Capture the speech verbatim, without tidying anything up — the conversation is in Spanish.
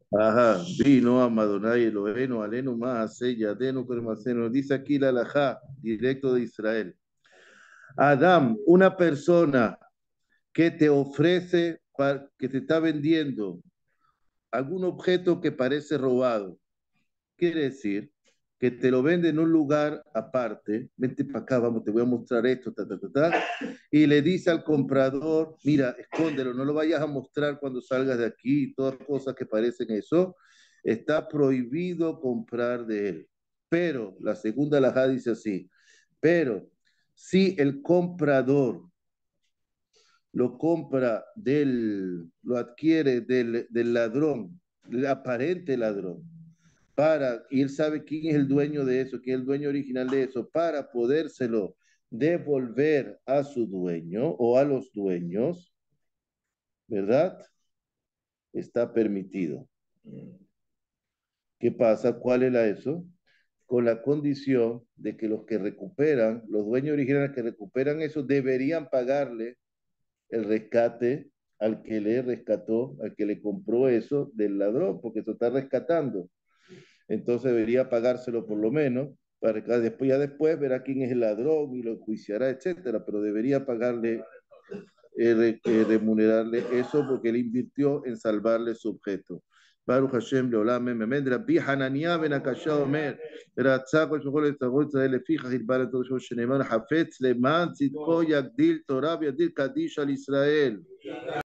Ajá, vino a Madonai Elohenu, Alenu más, Yadenu, Kermasenu. Dice aquí la alajá, directo de Israel. Adam, una persona que te ofrece, que te está vendiendo algún objeto que parece robado, quiere decir que te lo vende en un lugar aparte, vente para acá, vamos, te voy a mostrar esto, ta, ta, ta, ta, y le dice al comprador, mira, escóndelo, no lo vayas a mostrar cuando salgas de aquí, todas cosas que parecen eso, está prohibido comprar de él. Pero la segunda alajá dice así, pero si el comprador lo compra del, lo adquiere del, del ladrón, el aparente ladrón, para, y él sabe quién es el dueño de eso, quién es el dueño original de eso, para podérselo devolver a su dueño o a los dueños, ¿verdad? Está permitido. ¿Qué pasa? ¿Cuál era eso? Con la condición de que los que recuperan, los dueños originales que recuperan eso, deberían pagarle el rescate al que le rescató, al que le compró eso del ladrón, porque se está rescatando. Entonces debería pagárselo por lo menos, para que después, ya después verá quién es el ladrón y lo enjuiciará, etcétera, pero debería pagarle, eh, re- eh, remunerarle eso porque él invirtió en salvarle su objeto. Baruch Hashem לעולם מ"מ רבי חנניה בן הקשה אומר רצה כל שכל לצוות ישראל לפיכך התברר את ראשו שנאמר חפץ למען צדקו יגדיל תורה ויגדיל קדיש על ישראל